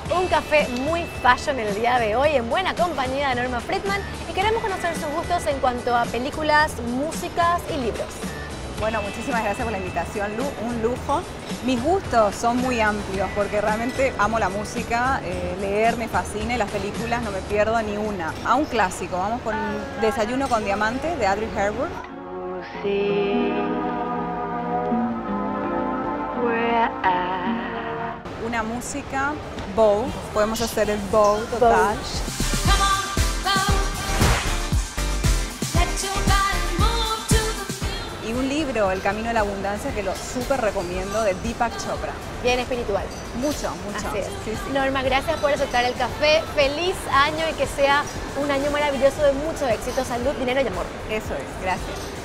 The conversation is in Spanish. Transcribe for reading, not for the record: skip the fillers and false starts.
Un café muy fashion el día de hoy, en buena compañía de Norma Friedman, y queremos conocer sus gustos en cuanto a películas, músicas y libros. Bueno, muchísimas gracias por la invitación, Lu, un lujo. Mis gustos son muy amplios porque realmente amo la música, leer me fascina y las películas no me pierdo ni una. A un clásico, vamos con Desayuno con Diamantes de Audrey Hepburn. Una música, bow, podemos hacer el bow total. Y un libro, El Camino de la Abundancia, que lo súper recomiendo, de Deepak Chopra. Bien espiritual. Mucho. Así es. Sí, sí. Norma, gracias por aceptar el café. Feliz año y que sea un año maravilloso de mucho éxito, salud, dinero y amor. Eso es, gracias.